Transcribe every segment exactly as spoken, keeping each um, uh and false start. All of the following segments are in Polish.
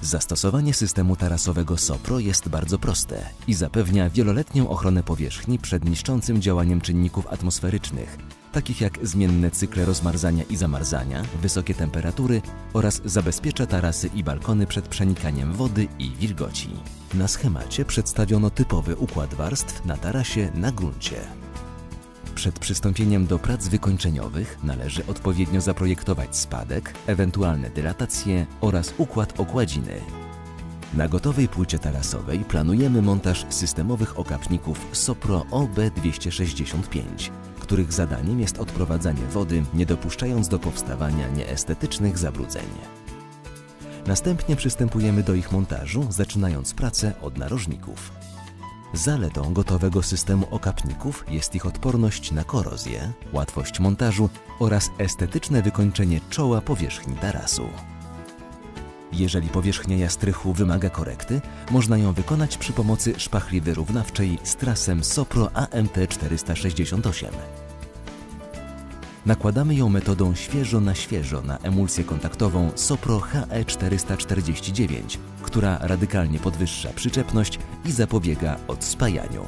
Zastosowanie systemu tarasowego SOPRO jest bardzo proste i zapewnia wieloletnią ochronę powierzchni przed niszczącym działaniem czynników atmosferycznych, takich jak zmienne cykle rozmarzania i zamarzania, wysokie temperatury oraz zabezpiecza tarasy i balkony przed przenikaniem wody i wilgoci. Na schemacie przedstawiono typowy układ warstw na tarasie na gruncie. Przed przystąpieniem do prac wykończeniowych należy odpowiednio zaprojektować spadek, ewentualne dylatacje oraz układ okładziny. Na gotowej płycie tarasowej planujemy montaż systemowych okapników SOPRO O B dwieście sześćdziesiąt pięć, których zadaniem jest odprowadzanie wody, nie dopuszczając do powstawania nieestetycznych zabrudzeń. Następnie przystępujemy do ich montażu, zaczynając pracę od narożników. Zaletą gotowego systemu okapników jest ich odporność na korozję, łatwość montażu oraz estetyczne wykończenie czoła powierzchni tarasu. Jeżeli powierzchnia strychu wymaga korekty, można ją wykonać przy pomocy szpachli wyrównawczej z trasem SOPRO A M T czterysta sześćdziesiąt osiem. Nakładamy ją metodą świeżo na świeżo na emulsję kontaktową SOPRO H E czterysta czterdzieści dziewięć, która radykalnie podwyższa przyczepność i zapobiega odspajaniu.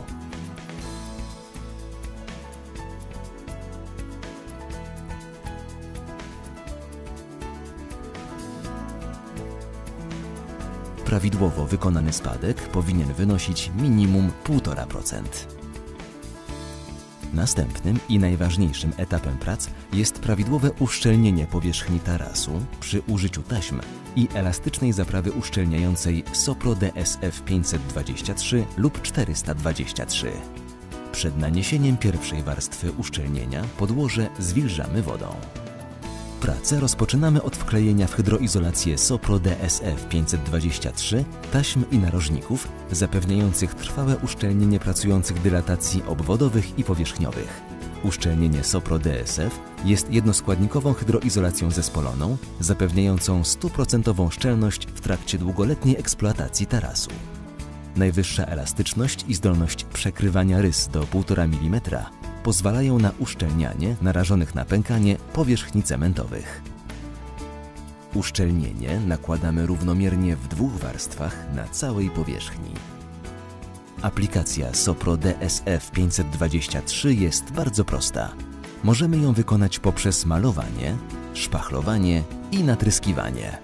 Prawidłowo wykonany spadek powinien wynosić minimum półtora procent. Następnym i najważniejszym etapem prac jest prawidłowe uszczelnienie powierzchni tarasu przy użyciu taśm i elastycznej zaprawy uszczelniającej SOPRO D S F pięćset dwadzieścia trzy lub czterysta dwadzieścia trzy. Przed naniesieniem pierwszej warstwy uszczelnienia podłoże zwilżamy wodą. Pracę rozpoczynamy od wklejenia w hydroizolację SOPRO D S F pięćset dwadzieścia trzy taśm i narożników zapewniających trwałe uszczelnienie pracujących dylatacji obwodowych i powierzchniowych. Uszczelnienie SOPRO D S F jest jednoskładnikową hydroizolacją zespoloną, zapewniającą stuprocentową szczelność w trakcie długoletniej eksploatacji tarasu. Najwyższa elastyczność i zdolność przekrywania rys do półtora milimetra pozwalają na uszczelnianie narażonych na pękanie powierzchni cementowych. Uszczelnienie nakładamy równomiernie w dwóch warstwach na całej powierzchni. Aplikacja SOPRO D S F pięćset dwadzieścia trzy jest bardzo prosta. Możemy ją wykonać poprzez malowanie, szpachlowanie i natryskiwanie.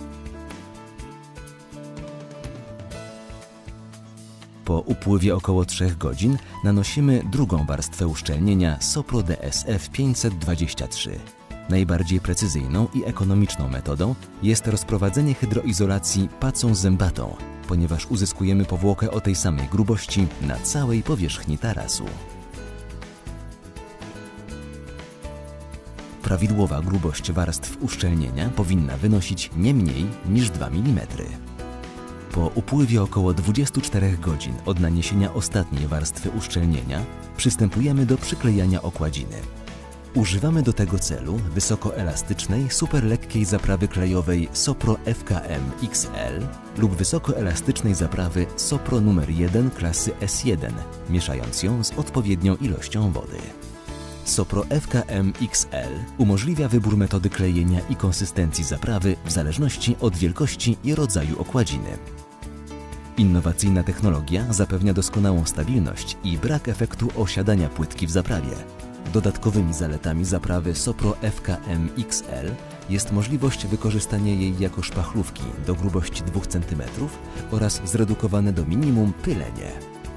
Po upływie około trzech godzin nanosimy drugą warstwę uszczelnienia SOPRO D S F pięćset dwadzieścia trzy. Najbardziej precyzyjną i ekonomiczną metodą jest rozprowadzenie hydroizolacji pacą zębatą, ponieważ uzyskujemy powłokę o tej samej grubości na całej powierzchni tarasu. Prawidłowa grubość warstw uszczelnienia powinna wynosić nie mniej niż dwa milimetry. Po upływie około dwudziestu czterech godzin od naniesienia ostatniej warstwy uszczelnienia przystępujemy do przyklejania okładziny. Używamy do tego celu wysokoelastycznej, superlekkiej zaprawy klejowej SOPRO F K M X L lub wysokoelastycznej zaprawy SOPRO numer jeden klasy S jeden, mieszając ją z odpowiednią ilością wody. SOPRO F K M X L umożliwia wybór metody klejenia i konsystencji zaprawy w zależności od wielkości i rodzaju okładziny. Innowacyjna technologia zapewnia doskonałą stabilność i brak efektu osiadania płytki w zaprawie. Dodatkowymi zaletami zaprawy SOPRO F K M X L jest możliwość wykorzystania jej jako szpachlówki do grubości dwóch centymetrów oraz zredukowane do minimum pylenie.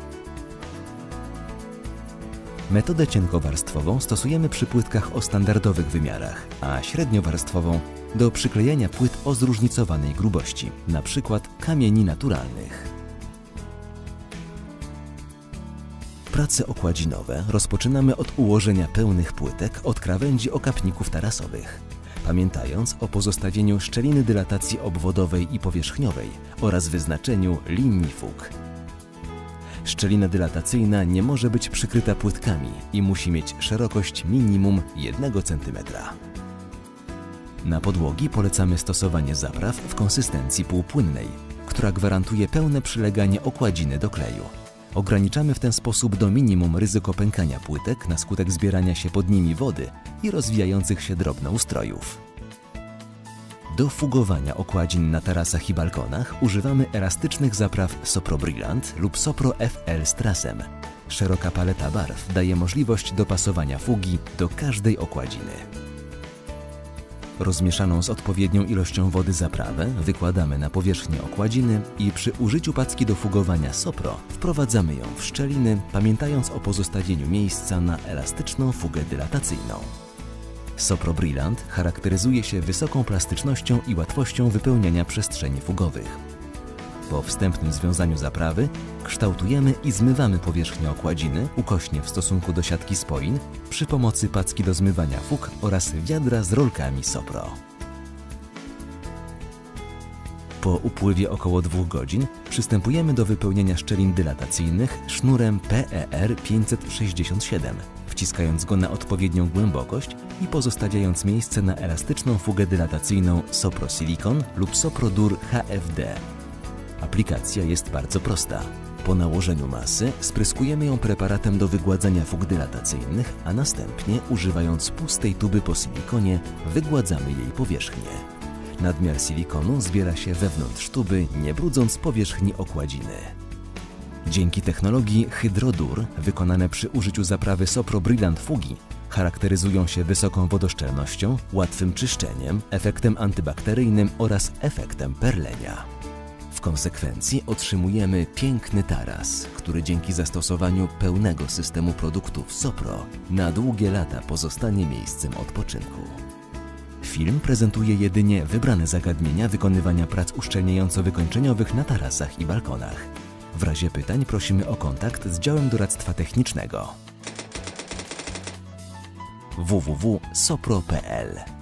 Metodę cienkowarstwową stosujemy przy płytkach o standardowych wymiarach, a średniowarstwową do przyklejania płyt o zróżnicowanej grubości, np. kamieni naturalnych. Prace okładzinowe rozpoczynamy od ułożenia pełnych płytek od krawędzi okapników tarasowych, pamiętając o pozostawieniu szczeliny dylatacji obwodowej i powierzchniowej oraz wyznaczeniu linii fug. Szczelina dylatacyjna nie może być przykryta płytkami i musi mieć szerokość minimum jednego centymetra. Na podłogi polecamy stosowanie zapraw w konsystencji półpłynnej, która gwarantuje pełne przyleganie okładziny do kleju. Ograniczamy w ten sposób do minimum ryzyko pękania płytek na skutek zbierania się pod nimi wody i rozwijających się drobnoustrojów. Do fugowania okładzin na tarasach i balkonach używamy elastycznych zapraw Sopro Brillant lub Sopro F L z trasem. Szeroka paleta barw daje możliwość dopasowania fugi do każdej okładziny. Rozmieszaną z odpowiednią ilością wody zaprawę wykładamy na powierzchnię okładziny i przy użyciu packi do fugowania Sopro wprowadzamy ją w szczeliny, pamiętając o pozostawieniu miejsca na elastyczną fugę dylatacyjną. Sopro Brillant charakteryzuje się wysoką plastycznością i łatwością wypełniania przestrzeni fugowych. Po wstępnym związaniu zaprawy kształtujemy i zmywamy powierzchnię okładziny ukośnie w stosunku do siatki spoin przy pomocy packi do zmywania fug oraz wiadra z rolkami Sopro. Po upływie około dwóch godzin przystępujemy do wypełnienia szczelin dylatacyjnych sznurem P E R pięćset sześćdziesiąt siedem, wciskając go na odpowiednią głębokość i pozostawiając miejsce na elastyczną fugę dylatacyjną Sopro Silicon lub Sopro Dur H F D. Aplikacja jest bardzo prosta. Po nałożeniu masy spryskujemy ją preparatem do wygładzania fug dylatacyjnych, a następnie, używając pustej tuby po silikonie, wygładzamy jej powierzchnię. Nadmiar silikonu zbiera się wewnątrz tuby, nie brudząc powierzchni okładziny. Dzięki technologii Hydrodur, wykonane przy użyciu zaprawy Sopro Brillant fugi, charakteryzują się wysoką wodoszczelnością, łatwym czyszczeniem, efektem antybakteryjnym oraz efektem perlenia. W konsekwencji otrzymujemy piękny taras, który dzięki zastosowaniu pełnego systemu produktów Sopro na długie lata pozostanie miejscem odpoczynku. Film prezentuje jedynie wybrane zagadnienia wykonywania prac uszczelniająco-wykończeniowych na tarasach i balkonach. W razie pytań prosimy o kontakt z działem doradztwa technicznego w w w kropka sopro kropka p l.